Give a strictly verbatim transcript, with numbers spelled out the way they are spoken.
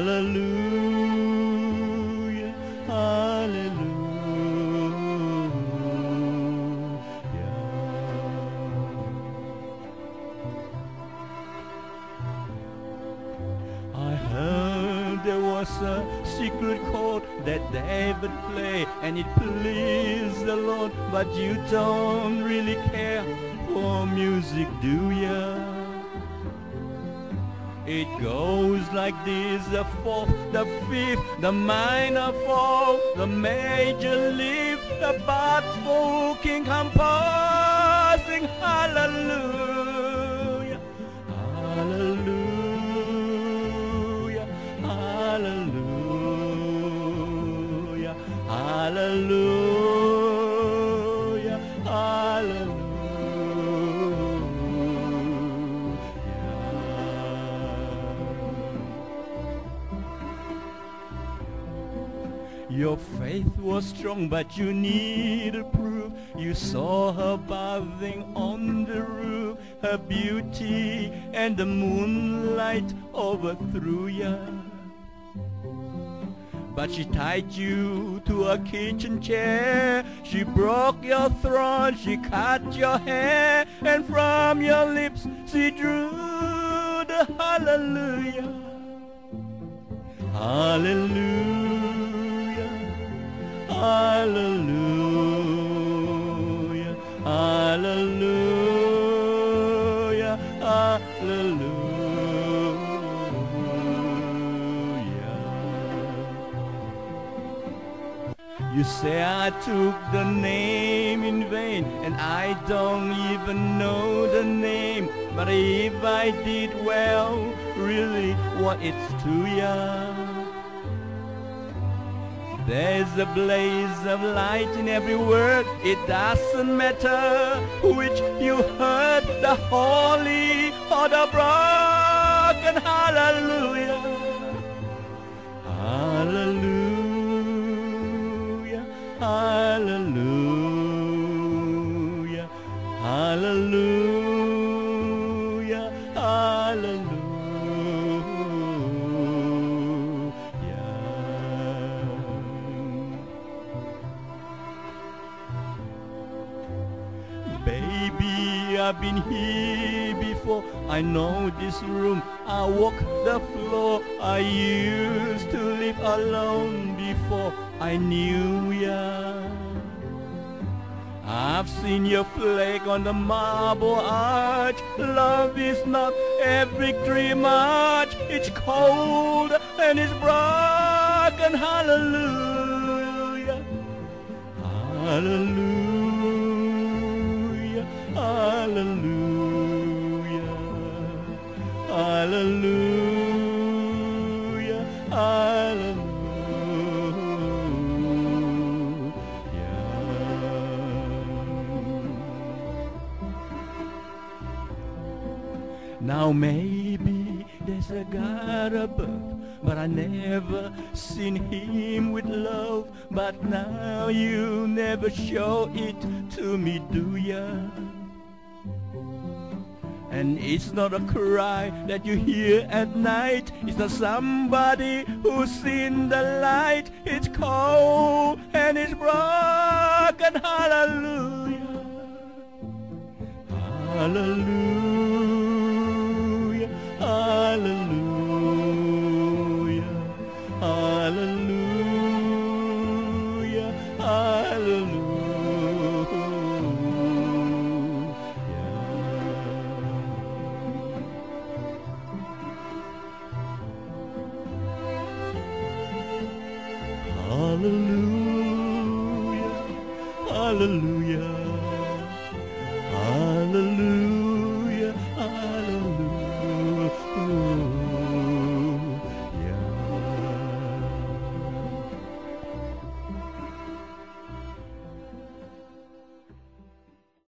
Hallelujah, hallelujah. I heard there was a secret chord that David played and it pleased the Lord, but you don't really care for music, do ya? It goes like this: the fourth, the fifth, the minor fall, the major lift, the bass king composing. Hallelujah, hallelujah, hallelujah, hallelujah, hallelujah. Your faith was strong, but you needed proof. You saw her bathing on the roof, her beauty and the moonlight overthrew ya. But she tied you to a kitchen chair, she broke your throat, she cut your hair, and from your lips she drew the hallelujah. Hallelujah, hallelujah, hallelujah, hallelujah. You say I took the name in vain, and I don't even know the name, but if I did, well, really what it's to ya. There's a blaze of light in every word. It doesn't matter which you heard, the holy or the broken. Hallelujah, hallelujah, hallelujah, hallelujah, hallelujah. Baby, I've been here before. I know this room. I walk the floor. I used to live alone before I knew ya. I've seen your flag on the marble arch. Love is not a victory march. It's cold and it's broken. Hallelujah, hallelujah. Hallelujah, hallelujah, hallelujah. Now maybe there's a God above, but I never seen him with love. But now you never show it to me, do ya? And it's not a cry that you hear at night. It's not somebody who's seen the light. It's cold and it's broken. Hallelujah, hallelujah.